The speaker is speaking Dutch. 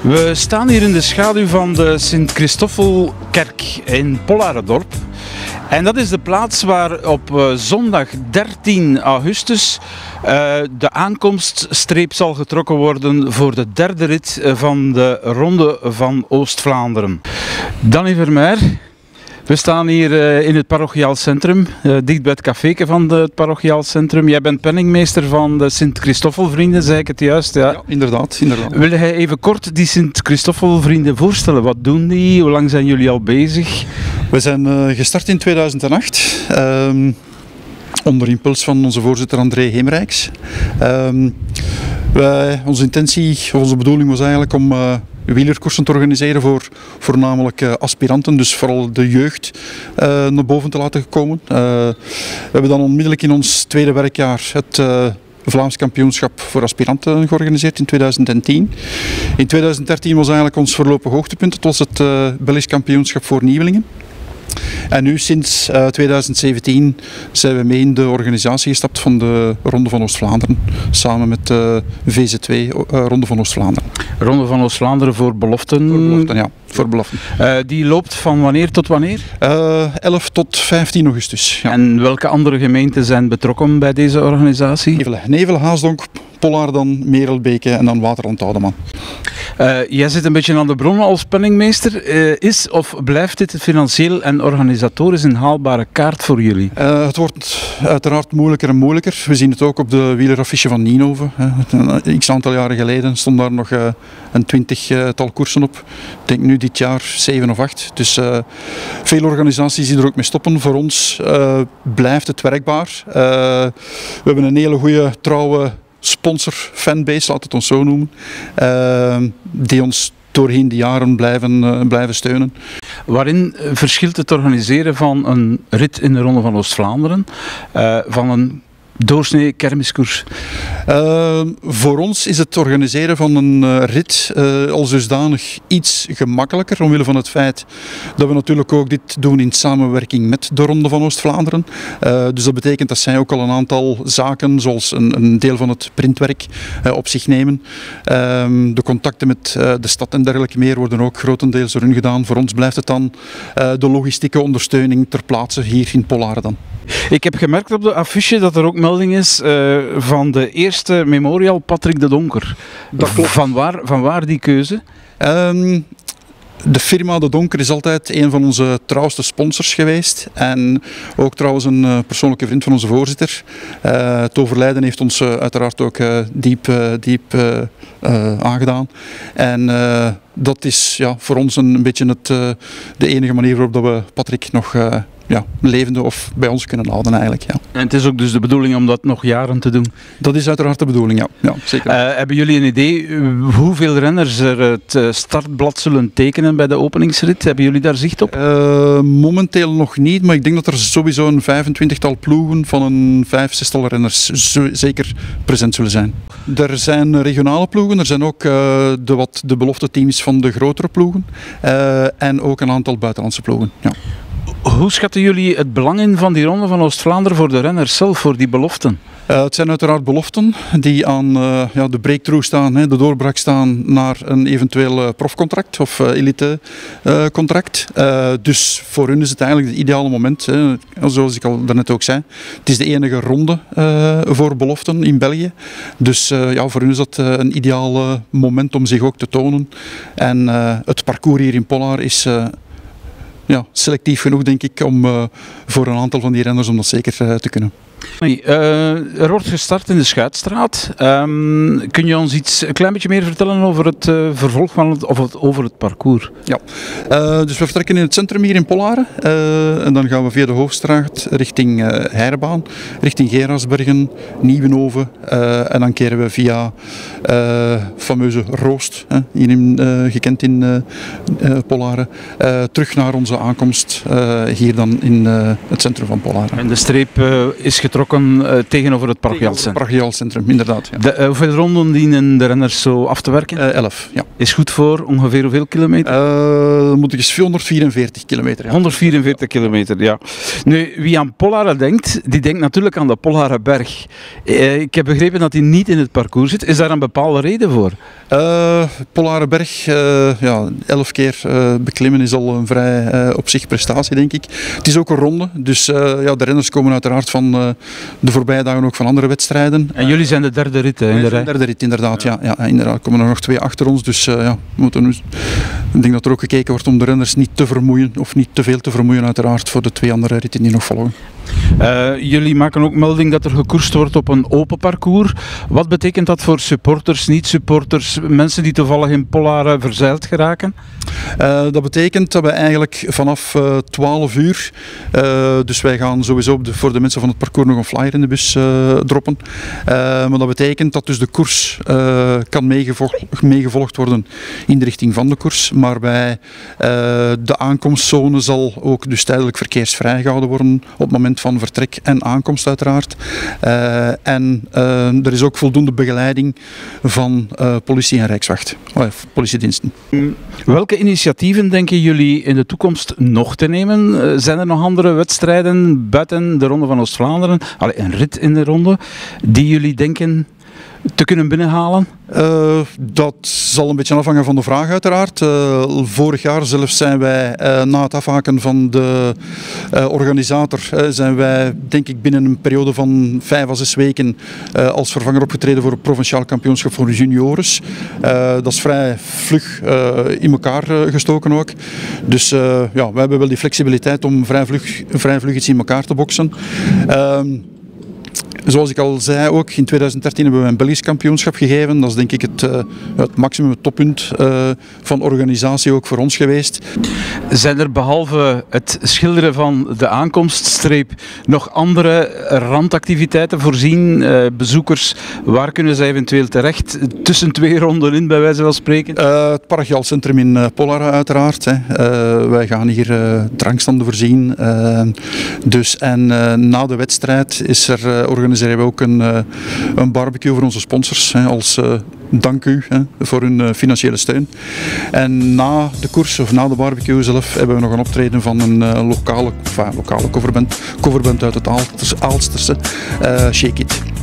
We staan hier in de schaduw van de Sint-Christoffelkerk in Pollarendorp. En dat is de plaats waar op zondag 13 augustus de aankomststreep zal getrokken worden voor de derde rit van de Ronde van Oost-Vlaanderen. Danny Vermeer, we staan hier in het parochiaal centrum, dicht bij het caféke van het parochiaal centrum. Jij bent penningmeester van de Sint-Christoffelvrienden, zei ik het juist? Ja, ja inderdaad. Wil jij even kort die Sint-Christoffelvrienden voorstellen? Wat doen die? Hoe lang zijn jullie al bezig? We zijn gestart in 2008. Onder impuls van onze voorzitter André Heemrijks. Onze intentie, of onze bedoeling was eigenlijk om wielerkoersen te organiseren voor voornamelijk aspiranten, dus vooral de jeugd naar boven te laten komen. We hebben dan onmiddellijk in ons tweede werkjaar het Vlaams kampioenschap voor aspiranten georganiseerd in 2010. In 2013 was eigenlijk ons voorlopig hoogtepunt, het was het Belgisch kampioenschap voor nieuwelingen. En nu sinds 2017 zijn we mee in de organisatie gestapt van de Ronde van Oost-Vlaanderen, samen met de VZ2 Ronde van Oost-Vlaanderen. Ronde van Oost-Vlaanderen voor beloften? Voor beloften, ja. Voor beloften. Die loopt van wanneer tot wanneer? 11 tot 15 augustus. Ja. En welke andere gemeenten zijn betrokken bij deze organisatie? Nevelen, Haasdonk, Pollarden, Merelbeke en dan Waterland-Oudeman. Jij zit een beetje aan de bron als penningmeester. Is of blijft dit financieel en organisatorisch een haalbare kaart voor jullie? Het wordt uiteraard moeilijker en moeilijker. We zien het ook op de wieleraffiche van Nienhoven. Een x-aantal jaren geleden stond daar nog een 20-tal koersen op. Ik denk nu dit jaar 7 of 8. Dus veel organisaties die er ook mee stoppen. Voor ons blijft het werkbaar. We hebben een hele goede, trouwe sponsor, fanbase, laat het ons zo noemen, die ons doorheen de jaren blijven steunen. Waarin verschilt het organiseren van een rit in de Ronde van Oost-Vlaanderen van een doorsnee kermiskoers? Voor ons is het organiseren van een rit als dusdanig iets gemakkelijker, omwille van het feit dat we natuurlijk ook dit doen in samenwerking met de Ronde van Oost-Vlaanderen. Dus dat betekent dat zij ook al een aantal zaken, zoals een deel van het printwerk, op zich nemen. De contacten met de stad en dergelijke meer worden ook grotendeels door hun gedaan. Voor ons blijft het dan de logistieke ondersteuning ter plaatse hier in Pollarden. Ik heb gemerkt op de affiche dat er ook melding is van de eerste Memorial Patrick de Donker. Dat klopt. Van waar die keuze? De firma De Donker is altijd een van onze trouwste sponsors geweest en ook trouwens een persoonlijke vriend van onze voorzitter. Het overlijden heeft ons uiteraard ook diep aangedaan. En dat is ja, voor ons een beetje de enige manier waarop dat we Patrick nog levende of bij ons kunnen houden eigenlijk. Ja. En het is ook dus de bedoeling om dat nog jaren te doen? Dat is uiteraard de bedoeling, ja. Ja, zeker. Hebben jullie een idee hoeveel renners er het startblad zullen tekenen bij de openingsrit? Hebben jullie daar zicht op? Momenteel nog niet, maar ik denk dat er sowieso een 25-tal ploegen van een 5-6-tal renners zeker present zullen zijn. Er zijn regionale ploegen, er zijn ook de belofte teams van de grotere ploegen en ook een aantal buitenlandse ploegen. Ja. Hoe schatten jullie het belang in van die Ronde van Oost-Vlaanderen voor de renners zelf, voor die beloften? Het zijn uiteraard beloften die aan de breakthrough staan, de doorbraak staan naar een eventueel profcontract of elite contract. Dus voor hun is het eigenlijk het ideale moment, zoals ik al daarnet ook zei. Het is de enige ronde voor beloften in België. Dus voor hun is dat een ideaal moment om zich ook te tonen. En het parcours hier in Pollard is selectief genoeg, denk ik, om voor een aantal van die renners om dat zeker te kunnen. Er wordt gestart in de Schuitstraat. Kun je ons een klein beetje meer vertellen over het vervolg van over het parcours? Ja, dus we vertrekken in het centrum hier in Pollarden en dan gaan we via de Hoofdstraat richting Heirbaan, richting Gerardsbergen, Nieuwenhoven en dan keren we via fameuze Roost, gekend in Pollarden, terug naar onze aankomst hier dan in het centrum van Pollarden. En de streep is getrokken vertrokken tegenover het parochiaalcentrum. Het parochiaalcentrum, inderdaad. Ja. Hoeveel ronden dienen de renners zo af te werken? 11, ja. Is goed voor ongeveer hoeveel kilometer? Dan moet ik eens 444 kilometer. Ja. 144 kilometer, ja. Nu, wie aan Pollaren denkt, die denkt natuurlijk aan de Pollarenberg. Ik heb begrepen dat die niet in het parcours zit. Is daar een bepaalde reden voor? Pollarenberg, 11 keer beklimmen is al een vrij op zich prestatie, denk ik. Het is ook een ronde, dus de renners komen uiteraard van de voorbije dagen ook van andere wedstrijden. En jullie zijn de derde rit in de rij? De derde rit, inderdaad. Ja, inderdaad. Er komen er nog 2 achter ons, dus we moeten nu... Ik denk dat er ook gekeken wordt om de renners niet te vermoeien, of niet te veel te vermoeien uiteraard, voor de 2 andere ritten die nog volgen. Jullie maken ook melding dat er gekoerst wordt op een open parcours. Wat betekent dat voor supporters, niet-supporters, mensen die toevallig in Pollaren verzeild geraken? Dat betekent dat we eigenlijk vanaf 12 uur, dus wij gaan sowieso voor de mensen van het parcours nog een flyer in de bus droppen. Maar dat betekent dat dus de koers kan meegevolgd worden in de richting van de koers. Maar bij de aankomstzone zal ook dus tijdelijk verkeersvrij gehouden worden op het moment van vertrek en aankomst uiteraard. Er is ook voldoende begeleiding van politie en Rijkswacht, politiediensten. Welke initiatieven denken jullie in de toekomst nog te nemen? Zijn er nog andere wedstrijden buiten de Ronde van Oost-Vlaanderen, een rit in de ronde, die jullie denken te kunnen binnenhalen? Dat zal een beetje afhangen van de vraag uiteraard. Vorig jaar zelfs zijn wij na het afhaken van de organisator zijn wij denk ik binnen een periode van 5 à 6 weken als vervanger opgetreden voor het provinciaal kampioenschap voor juniores. Dat is vrij vlug in elkaar gestoken ook. Dus we hebben wel die flexibiliteit om vrij vlug iets in elkaar te boksen. Zoals ik al zei ook, in 2013 hebben we een Belgisch kampioenschap gegeven. Dat is denk ik het maximum, het toppunt van organisatie ook voor ons geweest. Zijn er behalve het schilderen van de aankomststreep nog andere randactiviteiten voorzien? Bezoekers, waar kunnen zij eventueel terecht? Tussen 2 ronden in, bij wijze van spreken? Het parochiaalcentrum in Pollaren uiteraard. Wij gaan hier drankstanden voorzien. Na de wedstrijd organiseren we ook een barbecue voor onze sponsors, als dank u voor hun financiële steun. En na de koers of na de barbecue zelf hebben we nog een optreden van een lokale coverband uit het Aalsterse, Shake It.